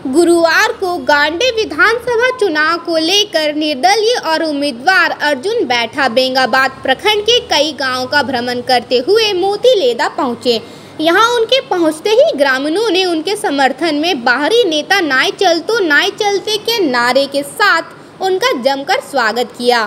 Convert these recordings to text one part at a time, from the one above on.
गुरुवार को गांडे विधानसभा चुनाव को लेकर निर्दलीय और उम्मीदवार अर्जुन बैठा बेंगाबाद प्रखंड के कई गांवों का भ्रमण करते हुए मोतीलेदा पहुंचे। यहां उनके पहुंचते ही ग्रामीणों ने उनके समर्थन में बाहरी नेता नाई चलते के नारे के साथ उनका जमकर स्वागत किया।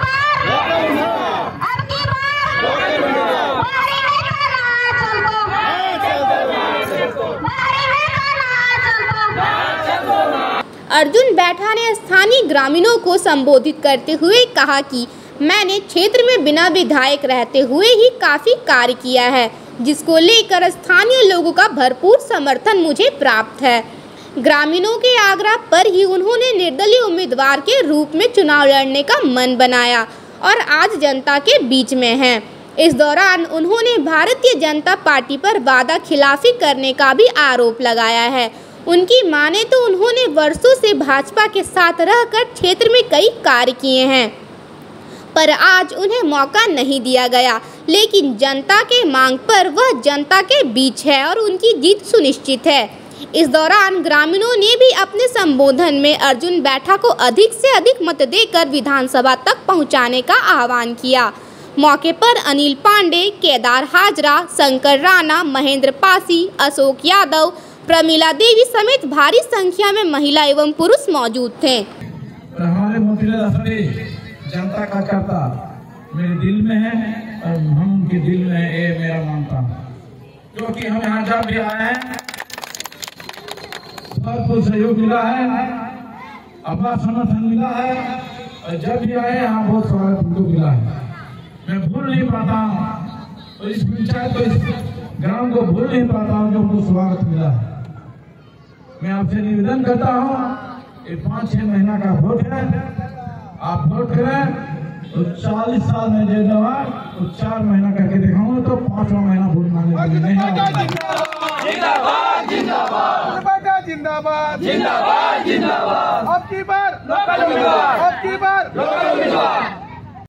अर्जुन बैठा ने स्थानीय ग्रामीणों को संबोधित करते हुए कहा कि मैंने क्षेत्र में बिना विधायक रहते हुए ही काफी कार्य किया है, जिसको लेकर स्थानीय लोगों का भरपूर समर्थन मुझे प्राप्त है। ग्रामीणों के आग्रह पर ही उन्होंने निर्दलीय उम्मीदवार के रूप में चुनाव लड़ने का मन बनाया और आज जनता के बीच में हैं। इस दौरान उन्होंने भारतीय जनता पार्टी पर वादा खिलाफी करने का भी आरोप लगाया है। उनकी माने तो उन्होंने वर्षों से भाजपा के साथ रहकर क्षेत्र में कई कार्य किए हैं, पर आज उन्हें मौका नहीं दिया गया, लेकिन जनता के मांग पर वह जनता के बीच है और उनकी जीत सुनिश्चित है। इस दौरान ग्रामीणों ने भी अपने संबोधन में अर्जुन बैठा को अधिक से अधिक मत देकर विधानसभा तक पहुंचाने का आह्वान किया। मौके पर अनिल पांडे, केदार हाजरा, शंकर राणा, महेंद्र पासी, अशोक यादव, प्रमिला देवी समेत भारी संख्या में महिला एवं पुरुष मौजूद थे। हमारे मोतीलेदा से जनता का करता मेरे दिल में है और हम उनके दिल में है, ये मेरा मानता हूँ। क्योंकि हम यहाँ जब भी आए हैं सबको सहयोग मिला है, अपना समर्थन मिला है और जब भी आए यहाँ बहुत स्वागत उनको मिला है। मैं भूल नहीं पाता हूँ और इस पंचायत को, इस ग्राम को भूल नहीं पाता हूँ जो उनको स्वागत मिला है। मैं आपसे निवेदन करता हूँ, ये 5-6 महीना का वोट है, आप वोट करें तो 40 साल में जो जवान तो 4 महीना करके दिखाऊंगा तो 5वां महीना वोट मांगने के लिए नहीं आऊंगा। जिंदाबाद जिंदाबाद जिंदाबाद जिंदाबाद जिंदाबाद अब की बार लोकल उम्मीदवार।